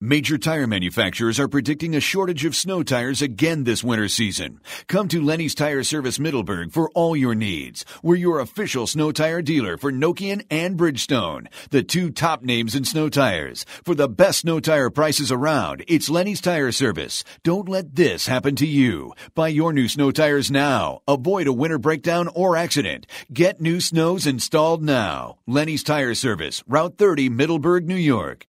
Major tire manufacturers are predicting a shortage of snow tires again this winter season. Come to Lenny's Tire Service Middleburg for all your needs. We're your official snow tire dealer for Nokian and Bridgestone, the two top names in snow tires. For the best snow tire prices around, it's Lenny's Tire Service. Don't let this happen to you. Buy your new snow tires now. Avoid a winter breakdown or accident. Get new snows installed now. Lenny's Tire Service, Route 30, Middleburg, New York.